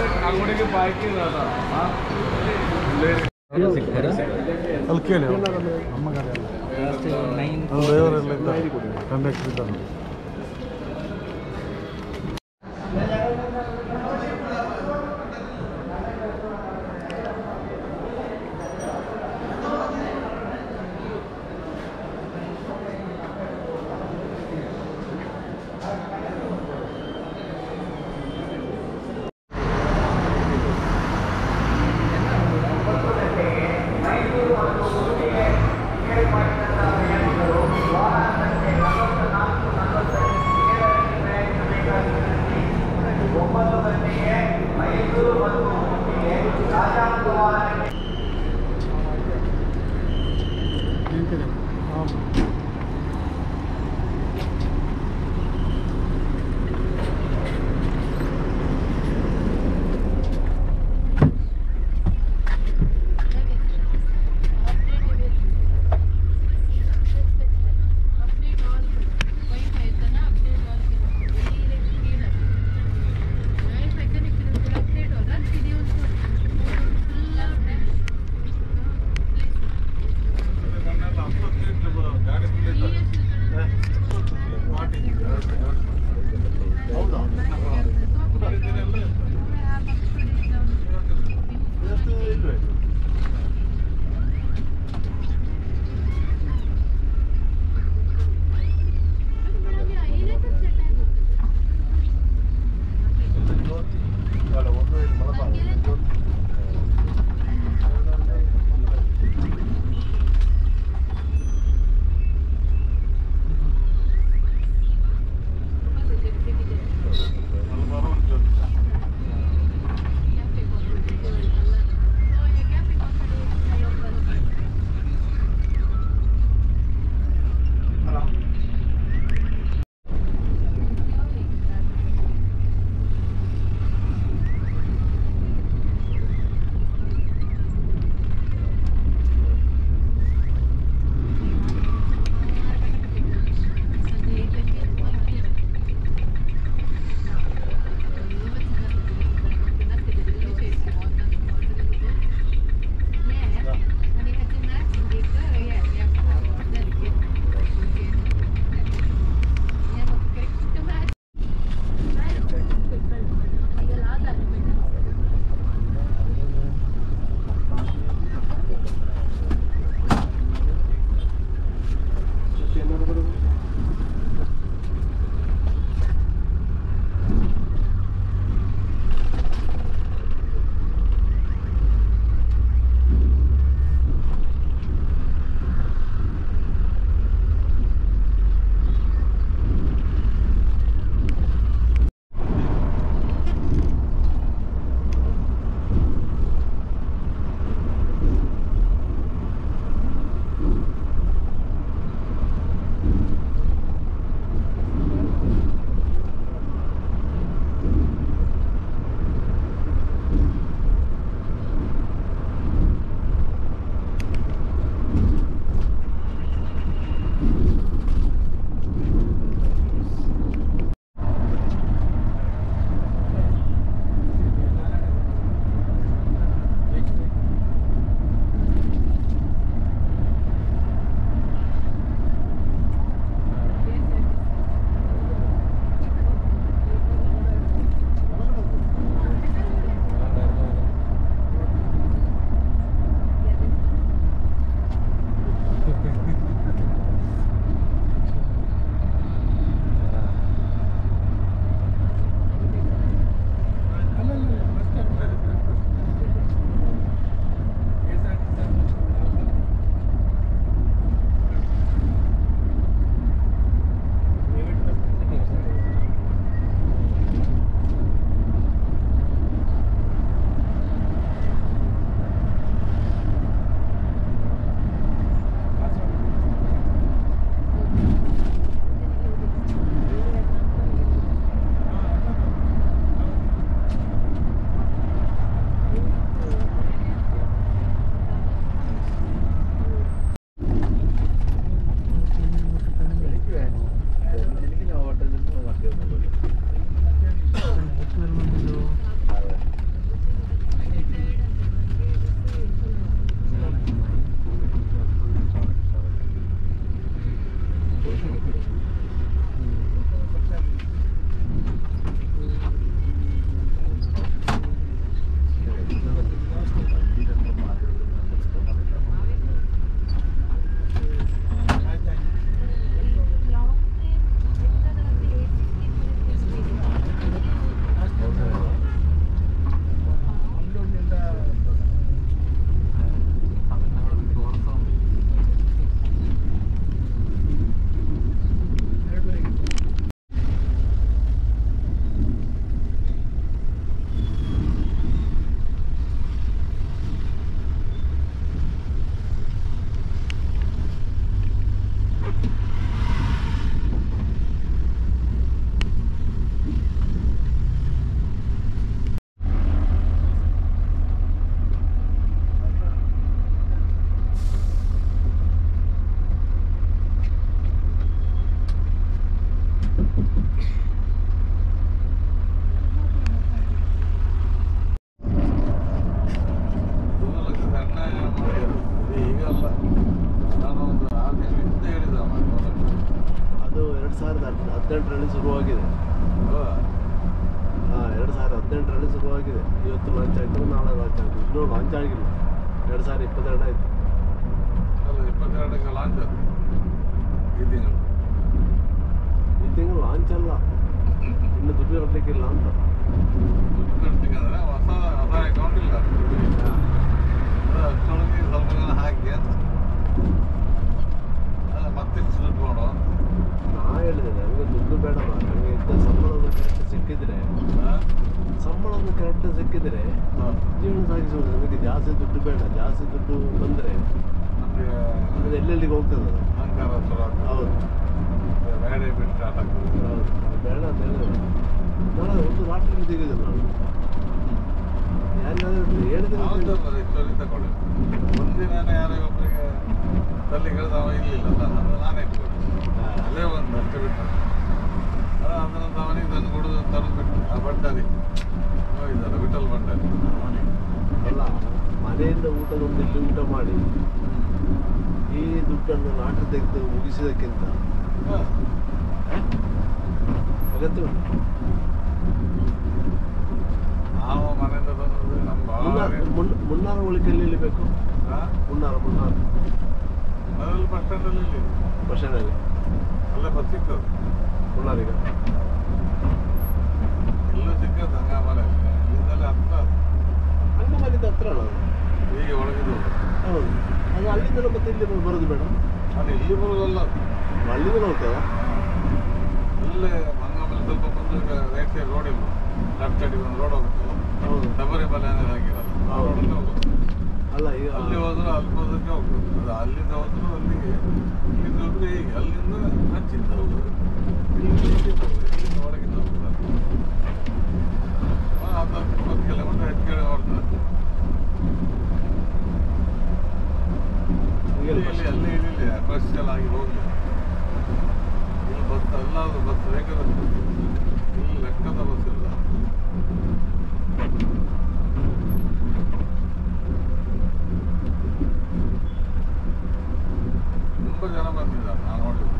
ಅಂಗಡಿಗೆ ಬಾಕಿ ಅಲ್ಲಿ ಕೇಳಿ ನಮ್ಮ ಗಾಡಿ ಅಲ್ಲ ಡ್ರೈವರೆಲ್ಲ ಇದ್ದಾರೆ ಕಂಡಕ್ಟರ್ ಇದ್ದಾರೆ. 2018ರಲ್ಲಿ ಶುರುವಾಗಿದೆ. ಹಾಂ 2018ರಲ್ಲಿ ಶುರುವಾಗಿದೆ. ಇವತ್ತು ಲಾಂಚ್ ಆಯಿತು, ನಾಳೆ ಲಾಂಚ್ ಆಯಿತು. ಇನ್ನೂ ಲಾಂಚ್ ಆಗಿಲ್ಲ. 2022 ಆಯಿತು. ಅಲ್ಲ 22ಕ್ಕೆ ಲಾಂಚ್ ಆಯ್ತು ಈ ತಿಂಗಳು ಲಾಂಚ್ ಅಲ್ಲ, ಇನ್ನು ದುಡ್ಡು ಕಟ್ಟಲಿಕ್ಕಿಲ್ಲ ಅಂತ. ದುಡ್ಡು ಕಟ್ಲಿಕ್ಕೆ ಅಂದರೆ ಹೊಸ ಅಕೌಂಟ್ ಇಲ್ಲ, ಅಷ್ಟೊಳಗೆ ಸ್ವಲ್ಪ ಜನ ಹಾಕಿ ಅಂತ ಮತ್ತೆ ದುಡ್ಡು ಮಾಡೋ. ನಾ ಹೇಳಿದೆ ನನಗೆ ದುಡ್ಡು ಬೇಡಮ್ಮ, ನನಗೆ ಇದ್ದ ಸಂಬಳವನ್ನು ಕರೆಕ್ಟ್ ಸಿಕ್ಕಿದ್ರೆ ಜೀವನ ಸಾಗಿಸುವುದು. ನನಗೆ ಜಾಸ್ತಿ ದುಡ್ಡು ಬೇಡ. ಜಾಸ್ತಿ ದುಡ್ಡು ಬಂದರೆ ನಮಗೆ ಎಲ್ಲೆಲ್ಲಿಗೆ ಹೋಗ್ತದೆ ಅದು. ಹೌದು ಹೌದು ಬೇಡ ಅಂತ ಹೇಳಿದ್ರೆ ನಾಳೆ ಒಂದು ರಾತ್ರಿ ತೆಗೆದಿಲ್ಲ ನಾನು. ಯಾರಿಗಾದ್ರೂ ಹೇಳಿದ್ರೆ ತಗೊಳ್ಳಿ. ಒಂದಿನ ಯಾರೋ ಒಬ್ಬರಿಗೆ ತಲ್ಲಿ ಕೇಳಿದ ಅವ ಇರಲಿಲ್ಲ, ನಾನೇ ಇಟ್ಕೊಂಡು ಅಲ್ಲೇ ಒಂದು ಅಷ್ಟೇ ಬಿಟ್ಟು ಅದನ್ನು ಅವನಿಗೆ ತಂದು ಕೊಡೋದು ತರದು ಬಿಟ್ಟು ಆ ಭಂಡಾರಿ ಹೋಗಿದ್ದಾರೆ, ವಿಠಲ್ ಭಂಡಾರಿ. ಅಲ್ಲ, ಮನೆಯಿಂದ ಊಟದೊಂದು ಇಲ್ಲಿ ಊಟ ಮಾಡಿ ಈ ದುಡ್ಡನ್ನು ಲಾಟ್ರಿ ತೆಗೆದು ಮುಗಿಸಿದಕ್ಕಿಂತ ಅಗತ್ಯ ಉಂಟು. ನಾವು ಮನೆಯಿಂದ ತಂದು ನಮ್ಮ ಮುನ್ನಾರ ಉಳಿಕೆಯಲ್ಲಿ ಇಲ್ಲಿಬೇಕು. ಮುನ್ನಾರ ಮನೆಯಲ್ಲಿ ಬಸ್ ಸ್ಟ್ಯಾಂಡಲ್ಲಿ ಇಲ್ಲಿ ಬಸ್ ಸ್ಟ್ಯಾಂಡಲ್ಲಿ ಅಲ್ಲೇ ಬಸ್ ಸಿಗ್ತದೆ ಮುನ್ನಾರಿಗೆ. ಎಲ್ಲೂ ಸಿಕ್ಕದು ಹಂಗಾಮಲೆಯಲ್ಲಿ, ಇಲ್ಲಿಂದಲೇ ಹತ್ರ. ಹಂಗಮಲಿಂದ ಹತ್ರ ಅಲ್ಲ ಅದು, ಹೀಗೆ ಒಳಗಿದ್ದು. ಹೌದು, ಅದು ಅಲ್ಲಿಂದಲೂ ಮತ್ತೆ ಇಲ್ಲಿ ಬರೋದು ಬೇಡ. ಅದು ಇಲ್ಲಿ ಬರೋದಲ್ಲ, ಅಲ್ಲಿಂದಲೂ ಹೋಗ್ತದ. ಇಲ್ಲೇ ಹಂಗಾಮಲ್ಲಿ ಸ್ವಲ್ಪ ಮುಂದೆ ರೈಟ್ ಸೈಡ್ ರೋಡ್ ಇಲ್ಲ, ಲೆಫ್ಟ್ ಸೈಡಿಗೆ ಒಂದು ರೋಡ್ ಹೋಗುತ್ತಲ್ಲ, ಹೌದು ಶಬರಿಮಲೆ అనేది ಹಾಕಿರಲ್ಲ, ಆ ರೋಡಲ್ಲಿ ಹೋಗೋದು. ಅಲ್ಲ ಈಗ ಅಲ್ಲಿ ಹೋದ್ರೆ ಅಲ್ಪದಕ್ಕೆ ಹೋಗ್ತದೆ. ಅದು ಅಲ್ಲಿಂದ ಹೋದ್ರು ಅಲ್ಲಿಗೆ, ಇಲ್ಲಿಂದ ಹೋದ್ರೆ ಹೀಗೆ ಅಲ್ಲಿಂದ ಹಚ್ಚಿಂದ ಹೋಗೋದು, ಇಲ್ಲಿಂದ ಒಳಗಿಂದ ಹೋಗ್ತದೆ. 10-20 ಕಿಲೋಮೀಟರ್ ಹೆಚ್ಚು ಕಡೆ ಹೊಡ್ತದೆ. ಅಲ್ಲಿ ಇಲ್ಲಿ ಬಸ್ ಎಲ್ಲ ಆಗಿ ಹೋಗಲಿ. ಇಲ್ಲಿ ಬಸ್ ಎಲ್ಲಾದ್ರೂ ಬಸ್ ಬೇಕಾದ ಇಲ್ಲಿ ಲೆಕ್ಕದ ಬಸ್ ಇಲ್ಲ. ತುಂಬ ಜನ ಬಂದಿದ್ದಾರೆ, ನಾನು ನೋಡಿದ್ದು.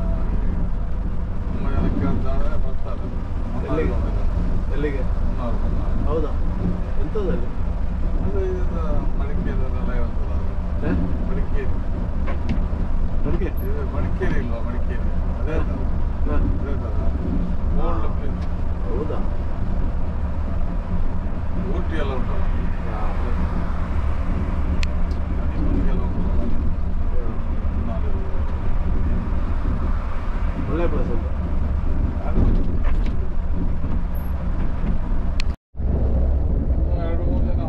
ತುಂಬ ಜನ ಕೇಳ್ತಾರೆ, ಬರ್ತಾರೆ. ಎಲ್ಲಿಗೆ? ಹೌದಾ, ಎಂಥದ್ದಲ್ಲಿ? ಅದು ಇದು ಮಡಿಕೇರಿಯಲ್ಲೆಲ್ಲ ಇರುತ್ತಲ್ಲ, ಮಡಿಕೇರಿ ಮಡಿಕೇರಿ ಇಲ್ವಾ? ಮಡಿಕೇರಿ ಅದೇ ಓಲ್ಡ್ ಪ್ಲೇಸ್. ಹೌದಾ, ಊಟಿ ಎಲ್ಲ ಉಂಟಲ್ಲ, ಹನಿಮೂನ್ಗೆಲ್ಲ ಉಂಟಲ್ಲ, ಒಳ್ಳೆ ಪ್ಲೇಸ್ ಅಂತ. ಎರಡು ಮೂರು ಜನ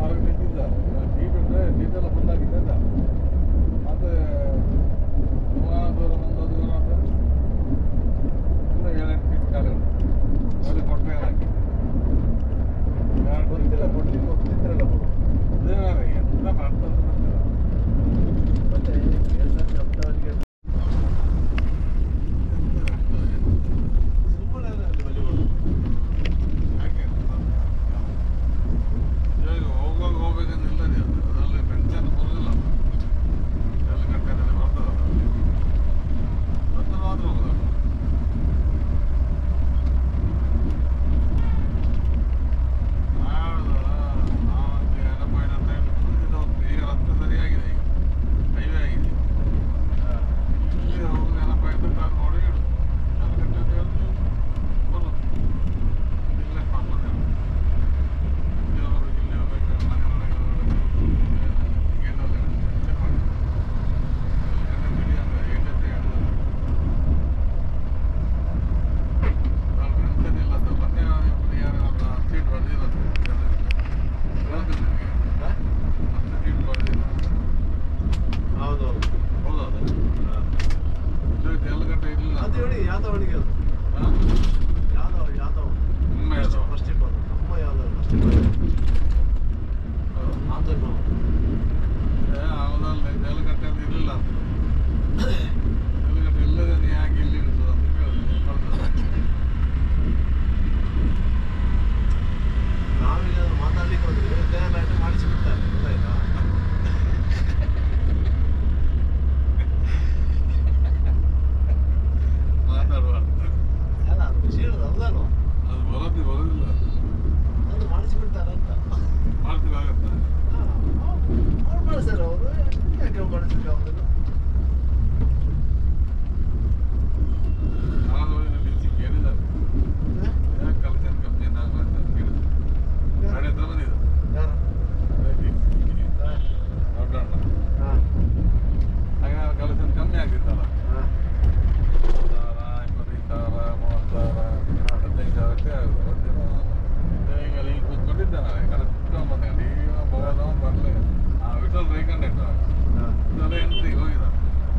ತಲೆ ಎಂಟ್ರಿಗೆ ಹೋಗಿದ್ದಾರೆ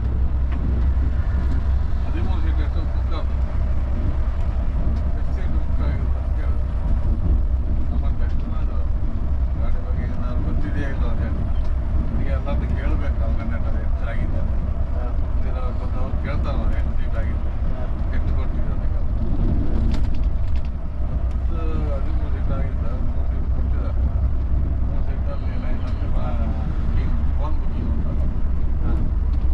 13 ಸೀಟ್ ಎಷ್ಟು ಬುಕ್ ಆದ ಎಷ್ಟು ಸೀಟ್ ಬುಕ್ ಆಗಿದೆ ಅಂತ ಕೇಳಿದ್ರು ನಮ್ಮ ಟೆನ್ಷನ್ ಅದು ಗಾಡಿ ಬಗ್ಗೆ ಏನಾದ್ರು ಗೊತ್ತಿದೆಯಾ ಇಲ್ಲ ಅಂತ ಹೇಳಿ ಈಗ ಎಲ್ಲಾದ್ರೂ ಕೇಳಬೇಕು ಅದು ಹೆಚ್ಚಾಗಿದೆ ಅವ್ರು ಕೇಳ್ತಾರೆ ನಾವು ಎಷ್ಟು ಸೀಟ್ ಆಗಿದೆ ಎಷ್ಟು ಕೊಟ್ಟಿದೆ ಅಂತ 13 ಸೀಟ್ ಆಗಿದ್ದ 3 ಸೀಟ್ ಕೊಟ್ಟಿದ್ದಾರೆ 3 ಸೀಟಲ್ಲಿ ಲೈನಲ್ಲಿ ಫೋನ್ ಬುಕ್ಕಿಂಗ್ ಉಂಟಲ್ಲ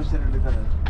ಬಸ್ ಸ್ಟ್ಯಾಂಡ್ ಇದ್ದಾರೆ